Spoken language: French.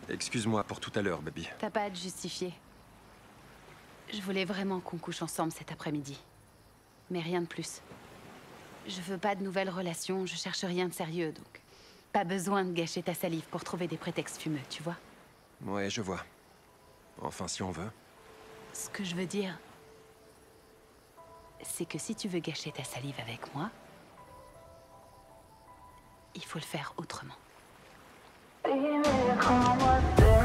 Excuse-moi pour tout à l'heure, baby. T'as pas à te justifier. Je voulais vraiment qu'on couche ensemble cet après-midi. Mais rien de plus. Je veux pas de nouvelles relations, je cherche rien de sérieux, donc... Pas besoin de gâcher ta salive pour trouver des prétextes fumeux, tu vois? Ouais, je vois. Enfin, si on veut. Ce que je veux dire... c'est que si tu veux gâcher ta salive avec moi... il faut le faire autrement. Dime cómo hacer.